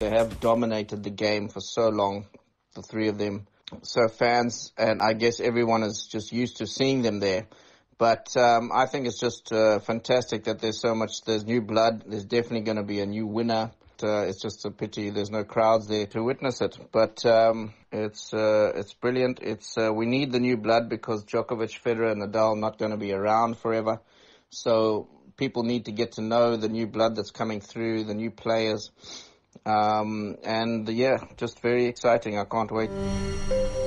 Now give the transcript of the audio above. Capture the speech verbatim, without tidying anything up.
They have dominated the game for so long, the three of them. So fans and I guess everyone is just used to seeing them there. But um, I think it's just uh, fantastic that there's so much, there's new blood. There's definitely going to be a new winner. Uh, it's just a pity there's no crowds there to witness it. But um, it's uh, it's brilliant. It's uh, we need the new blood because Djokovic, Federer, and Nadal are not going to be around forever. So people need to get to know the new blood that's coming through, the new players. Um, and yeah, just very exciting. I can't wait.